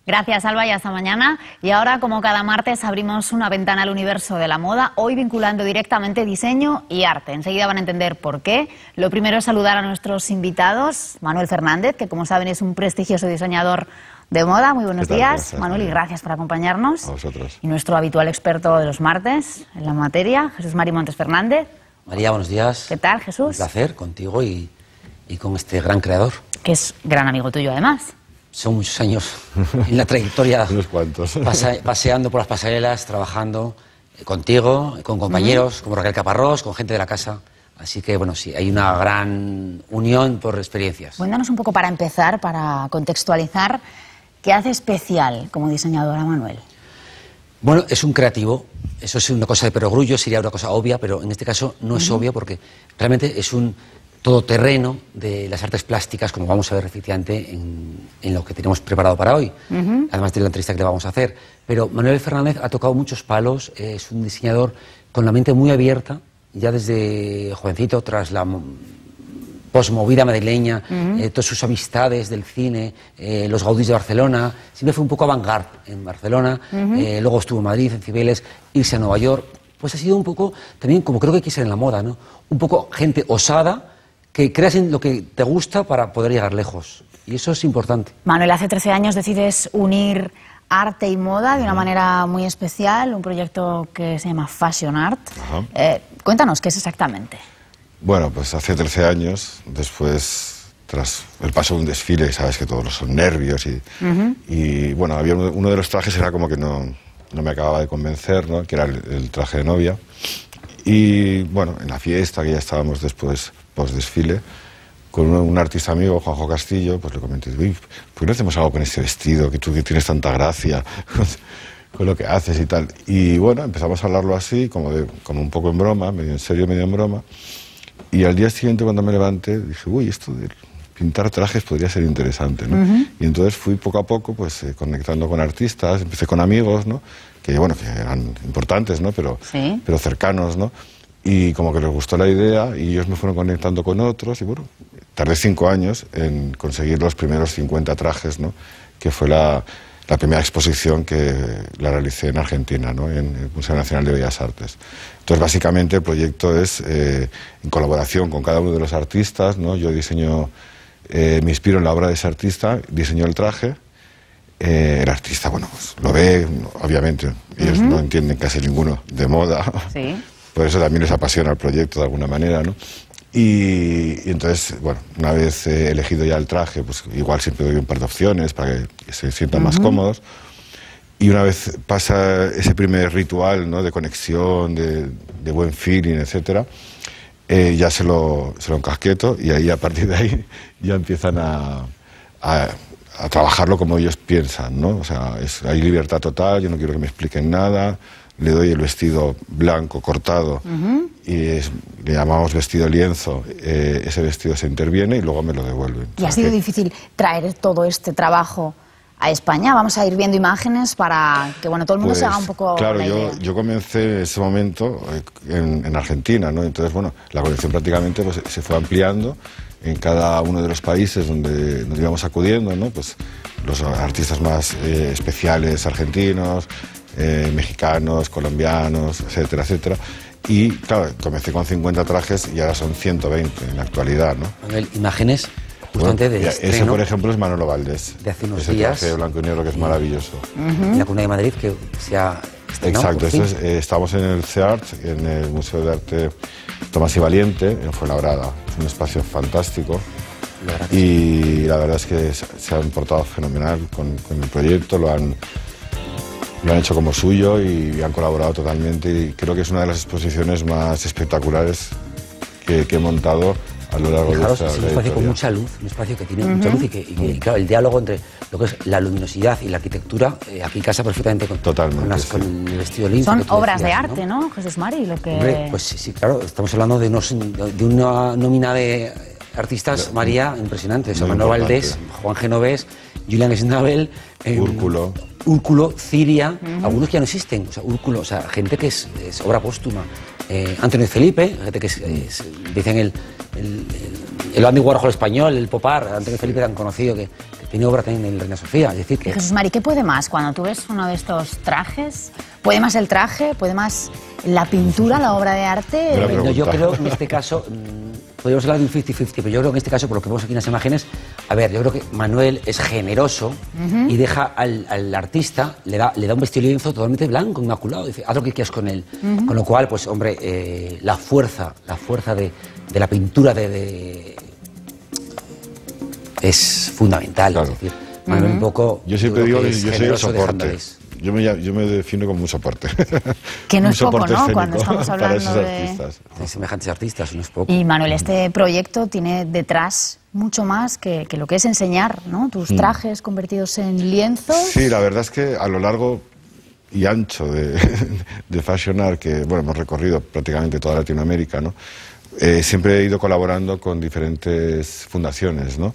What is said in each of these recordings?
Gracias, Alba, y hasta mañana. Y ahora, como cada martes, abrimos una ventana al universo de la moda, hoy vinculando directamente diseño y arte. Enseguida van a entender por qué. Lo primero es saludar a nuestros invitados. Manuel Fernández, que como saben es un prestigioso diseñador de moda. Muy buenos días, gracias, Manuel, y gracias por acompañarnos. A vosotros. Y nuestro habitual experto de los martes en la materia, Jesús Mari Montes Fernández. María, buenos días. ¿Qué tal, Jesús? Un placer contigo y con este gran creador. Que es gran amigo tuyo, además. Son muchos años en la trayectoria. Unos cuantos. Paseando por las pasarelas, trabajando contigo, con compañeros, como Raquel Caparrós, con gente de la casa. Así que, bueno, sí, hay una gran unión por experiencias. Cuéntanos un poco para empezar, para contextualizar, ¿qué hace especial como diseñadora, Manuel? Bueno, es un creativo. Eso es una cosa de perogrullo, sería una cosa obvia, pero en este caso no es obvia porque realmente es un todoterreno de las artes plásticas, como vamos a ver efectivamente en lo que tenemos preparado para hoy, además de la entrevista que le vamos a hacer. Pero Manuel Fernández ha tocado muchos palos, es un diseñador con la mente muy abierta, ya desde jovencito, tras la posmovida madrileña, todas sus amistades del cine, los Gaudís de Barcelona, siempre fue un poco avant-garde en Barcelona, luego estuvo en Madrid, en Cibeles, irse a Nueva York, pues ha sido un poco, también como creo que hay que ser en la moda, ¿no? Un poco gente osada, que creas en lo que te gusta para poder llegar lejos. Y eso es importante. Manuel, hace 13 años decides unir arte y moda de una manera muy especial, un proyecto que se llama Fashion Art. Cuéntanos, ¿qué es exactamente? Bueno, pues hace 13 años, después, tras el paso de un desfile, sabes que todos son nervios y bueno, había uno de los trajes era como que no me acababa de convencer, ¿no? Que era el traje de novia. Y bueno, en la fiesta que ya estábamos después, post-desfile, con un artista amigo, Juanjo Castillo, pues le comenté, uy, ¿por qué no hacemos algo con este vestido? Que tú que tienes tanta gracia con lo que haces y tal. Y bueno, empezamos a hablarlo así, como un poco en broma, medio en serio, medio en broma. Y al día siguiente, cuando me levanté, dije, uy, esto de pintar trajes podría ser interesante, ¿no? Y entonces fui poco a poco, pues, conectando con artistas, empecé con amigos, ¿no? Que, bueno, que eran importantes, ¿no? Pero cercanos, ¿no? Y como que les gustó la idea y ellos me fueron conectando con otros y bueno, tardé 5 años en conseguir los primeros 50 trajes, ¿no? Que fue la primera exposición que la realicé en Argentina, ¿no? En el Museo Nacional de Bellas Artes. Entonces, básicamente, el proyecto es en colaboración con cada uno de los artistas, ¿no? Yo diseño, me inspiro en la obra de ese artista, diseño el traje. El artista, bueno, pues, lo ve, obviamente, ellos no entienden casi ninguno de moda. Sí. Por eso también les apasiona el proyecto de alguna manera, ¿no? Y entonces, bueno, una vez elegido ya el traje, pues igual siempre doy un par de opciones para que se sientan más cómodos. Y una vez pasa ese primer ritual, ¿no? De conexión, de buen feeling, etcétera, ya se lo encasqueto y ahí, a partir de ahí, ya empiezan a trabajarlo como ellos piensan, ¿no? O sea, hay libertad total, yo no quiero que me expliquen nada. Le doy el vestido blanco cortado y le llamamos vestido lienzo. Ese vestido se interviene y luego me lo devuelven. ¿Y ha sido difícil traer todo este trabajo a España? Vamos a ir viendo imágenes para que bueno, todo el mundo se haga un poco claro, la idea. Yo comencé en ese momento en Argentina, ¿no? Entonces, bueno, la colección prácticamente pues, se fue ampliando en cada uno de los países donde nos íbamos acudiendo, ¿no? Pues los artistas más especiales argentinos, mexicanos, colombianos, etcétera, etcétera. Y claro, comencé con 50 trajes y ahora son 120 en la actualidad, ¿no? Manuel, imágenes justamente de estreno. Ese, por ejemplo, es Manolo Valdés. De hace unos ese días. Traje blanco y negro que es maravilloso. En la Comunidad de Madrid, que se ha estrenado. Exacto, estamos en el CEART, en el Museo de Arte Tomás y Valiente, en Fuenlabrada. Es un espacio fantástico. Y la verdad es que se han portado fenomenal con el proyecto, lo han hecho como suyo y han colaborado totalmente y creo que es una de las exposiciones más espectaculares que he montado a lo largo de esta es un espacio con mucha luz, un espacio que tiene mucha luz y claro, el diálogo entre lo que es la luminosidad y la arquitectura aquí casa perfectamente con el vestido lienzo. Son obras de arte, ¿no, Jesús Mari? Hombre, pues sí, claro, estamos hablando de una nómina de artistas, María, impresionantes. Manuel Valdés, Juan Genovés, Julián Schnabel, Úrculo, Ciria, algunos que ya no existen, o sea, Úrculo, o sea, gente que es obra póstuma. Antonio Felipe, gente que dicen el Andy Warhol español, el Popar, Antonio Felipe tan conocido que tiene obra también en Reina Sofía. Es decir, que... Jesús Mari, ¿qué puede más cuando tú ves uno de estos trajes? ¿Puede más el traje? ¿Puede más la pintura, la obra de arte? No, yo creo que en este caso, podríamos hablar de un 50-50, pero yo creo que en este caso, por lo que vemos aquí en las imágenes, a ver, yo creo que Manuel es generoso y deja al artista, le da un vestido lienzo totalmente blanco, inmaculado, dice, haz lo que quieras con él. Con lo cual, pues hombre, la fuerza de la pintura es fundamental. Claro. Es decir, Manuel un poco... Yo siempre digo que yo soy el soporte. Yo me defino como un soporte. Que no un es poco, soporte ¿no? escénico Cuando estamos hablando para esos artistas. De semejantes artistas, no es poco. Y Manuel, este proyecto tiene detrás mucho más que lo que es enseñar, ¿no? Tus trajes convertidos en lienzos. Sí, la verdad es que a lo largo y ancho de Fashion Art, que bueno, hemos recorrido prácticamente toda Latinoamérica, ¿no? Siempre he ido colaborando con diferentes fundaciones, ¿no?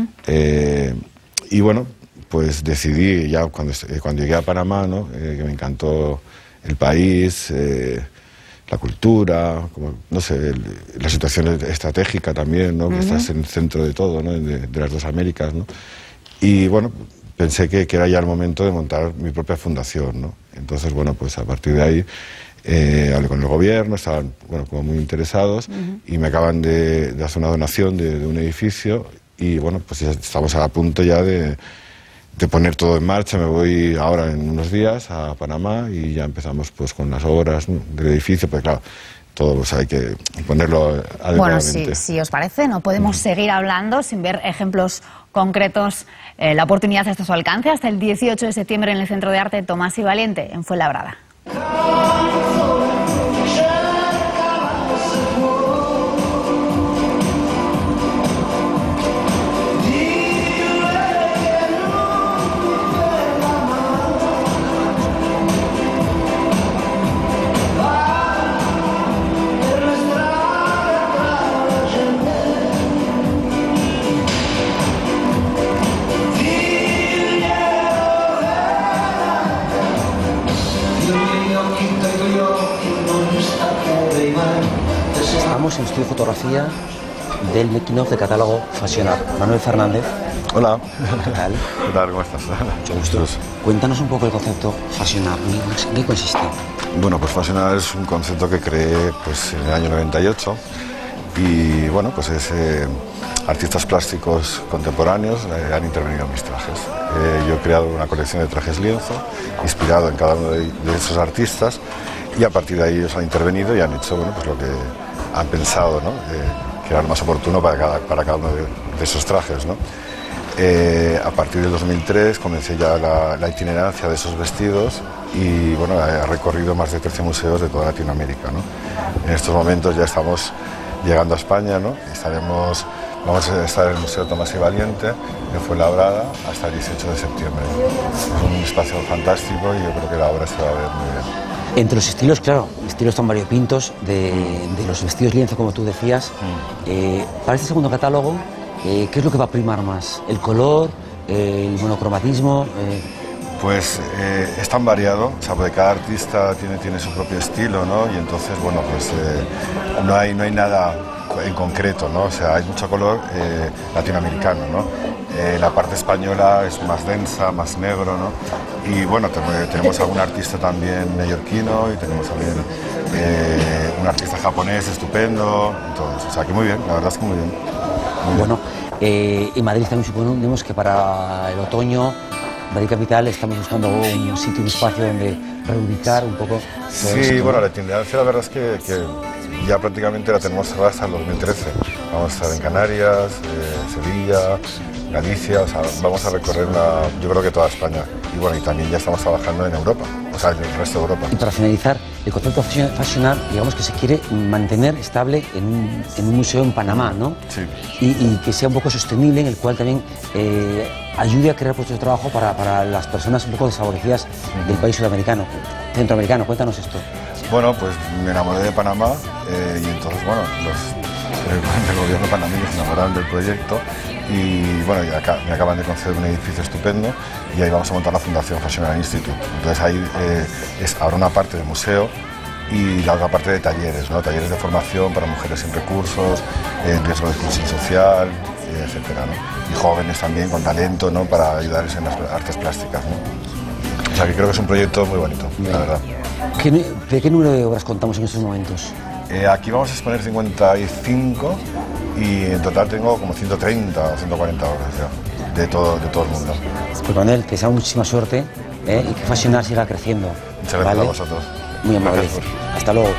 Y bueno, pues decidí ya cuando llegué a Panamá, ¿no? Que me encantó el país, la cultura, como, no sé, la situación estratégica también, ¿no? Que estás en el centro de todo, ¿no? De las dos Américas, ¿no? Y bueno, pensé que era ya el momento de montar mi propia fundación, ¿no? Entonces, bueno, pues a partir de ahí hablé con el gobierno, estaban, bueno, como muy interesados y me acaban de hacer una donación de un edificio y bueno, pues ya estamos a punto ya de poner todo en marcha. Me voy ahora en unos días a Panamá y ya empezamos pues con las obras, ¿no? Del edificio, pues claro, todo pues hay que ponerlo adecuadamente. Bueno, si os parece, no podemos seguir hablando sin ver ejemplos concretos. La oportunidad está a su alcance hasta el 18 de septiembre en el Centro de Arte Tomás y Valiente, en Fuenlabrada. Estamos en estudio de fotografía del making of de catálogo Fashion Art. Manuel Fernández. Hola. ¿Qué tal? ¿Qué tal? ¿Cómo estás? Mucho gusto. Cuéntanos un poco el concepto Fashion Art. ¿En qué consiste? Bueno, pues Fashion Art es un concepto que creé pues, en el año 98 y bueno, pues es artistas plásticos contemporáneos han intervenido en mis trajes. Yo he creado una colección de trajes lienzo inspirado en cada uno de esos artistas y a partir de ahí ellos han intervenido y han hecho bueno, pues lo que han pensado, ¿no? Que era lo más oportuno para cada uno de esos trajes, ¿no? A partir del 2003 comencé ya la itinerancia de esos vestidos y bueno, he recorrido más de 13 museos de toda Latinoamérica, ¿no? En estos momentos ya estamos llegando a España, ¿no? Vamos a estar en el Museo Tomás y Valiente de Fuenlabrada hasta el 18 de septiembre. Es un espacio fantástico y yo creo que la obra se va a ver muy bien. Entre los estilos, claro, estilos tan variopintos de los vestidos lienzo, como tú decías, para este segundo catálogo, ¿qué es lo que va a primar más? ¿El color? ¿El monocromatismo? Pues es tan variado, o sea, porque cada artista tiene su propio estilo, ¿no? Y entonces, bueno, pues no hay nada en concreto, ¿no? O sea, hay mucho color latinoamericano, ¿no? La parte española es más densa, más negro, ¿no? Y bueno, tenemos algún artista también neoyorquino y tenemos también un artista japonés estupendo, entonces, o sea, que muy bien, la verdad es que muy bien. Bueno, en Madrid también suponemos que para el otoño, Madrid Capital, estamos buscando un sitio, un espacio donde reubicar un poco. Sí, bueno, la itineraricia la verdad es que ya prácticamente la tenemos cerrada hasta el 2013. Vamos a estar en Canarias, Sevilla, Galicia, o sea, vamos a recorrer yo creo que toda España. Y bueno, y también ya estamos trabajando en Europa, o sea, en el resto de Europa. Y para finalizar, el concepto Fashion Art, digamos que se quiere mantener estable en un museo en Panamá, ¿no? Sí. Y que sea un poco sostenible, en el cual también ayude a crear puestos de trabajo para las personas un poco desfavorecidas del país centroamericano. Cuéntanos esto. Bueno, pues me enamoré de Panamá y entonces, bueno, el gobierno panameño se enamoraron del proyecto y bueno, me acaban de conceder un edificio estupendo y ahí vamos a montar la Fundación Fashion Art Institute. Entonces ahí es ahora una parte de museo y la otra parte de talleres, ¿no? Talleres de formación para mujeres sin recursos, en riesgo de exclusión social etcétera, ¿no? Y jóvenes también con talento, ¿no? Para ayudarles en las artes plásticas, ¿no? O sea que creo que es un proyecto muy bonito, la verdad. ¿De qué número de obras contamos en estos momentos? Aquí vamos a exponer 55 y en total tengo como 130 o 140 obras ya, de todo el mundo. Pues Manuel, te deseo muchísima suerte y que Fashionar siga creciendo. Muchas gracias a vosotros. Muy amable. Hasta luego.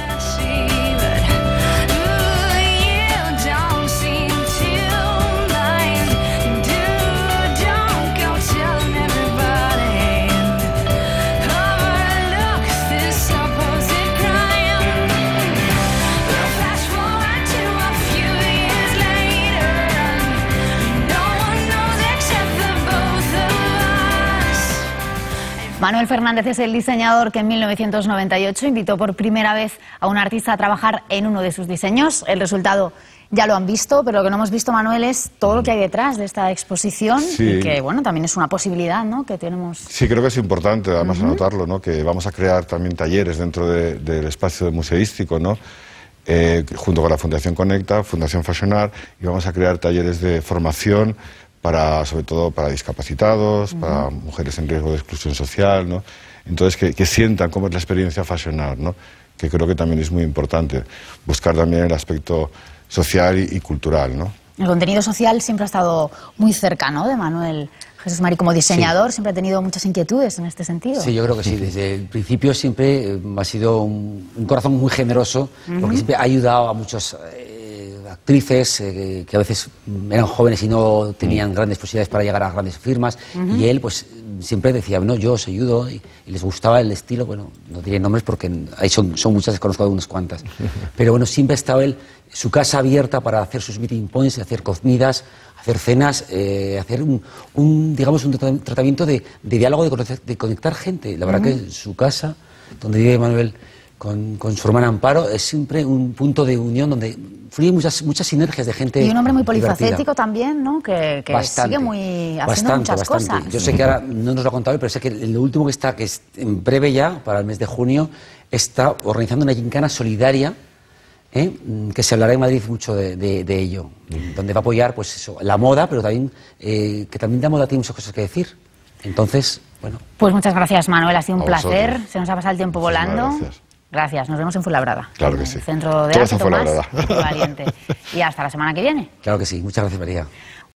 Manuel Fernández es el diseñador que en 1998 invitó por primera vez a un artista a trabajar en uno de sus diseños. El resultado ya lo han visto, pero lo que no hemos visto, Manuel, es todo lo que hay detrás de esta exposición y que, bueno, también es una posibilidad, ¿no?, que tenemos. Sí, creo que es importante, además, anotarlo, ¿no?, que vamos a crear también talleres dentro del espacio museístico, ¿no?, junto con la Fundación Conecta, Fundación Fashionar, y vamos a crear talleres de formación sobre todo para discapacitados, para mujeres en riesgo de exclusión social, ¿no? Entonces, que sientan cómo es la experiencia Fashionar, ¿no?, que creo que también es muy importante, buscar también el aspecto social y cultural, ¿no? El contenido social siempre ha estado muy cercano de Manuel Jesús Mari. Como diseñador siempre ha tenido muchas inquietudes en este sentido. Sí, yo creo que sí. Desde el principio siempre ha sido un corazón muy generoso, porque siempre ha ayudado a muchos actrices que a veces eran jóvenes y no tenían grandes posibilidades para llegar a grandes firmas, y él pues siempre decía, no, yo os ayudo, y les gustaba el estilo. Bueno, no diré nombres porque ahí son muchas, conozco unas cuantas, pero bueno, siempre ha estado él, su casa abierta para hacer sus meeting points, hacer comidas, hacer cenas, hacer digamos un tratamiento de diálogo, de conectar gente. La verdad que su casa, donde vive Manuel con su hermana Amparo, es siempre un punto de unión donde fluyen muchas sinergias de gente. Y un hombre muy polifacético divertida. También, ¿no?, que sigue haciendo muchas cosas. Yo sé que ahora no nos lo ha contado, pero sé que lo último que es en breve ya, para el mes de junio, está organizando una gincana solidaria, que se hablará en Madrid mucho de ello, donde va a apoyar pues eso, la moda, pero también que también la moda tiene muchas cosas que decir. Entonces, bueno. Pues muchas gracias, Manuel, ha sido un placer. Se nos ha pasado el tiempo volando. Gracias, nos vemos en Fuenlabrada. Claro que sí. Centro de Arte Tomás Valiente. Y hasta la semana que viene. Claro que sí, muchas gracias, María.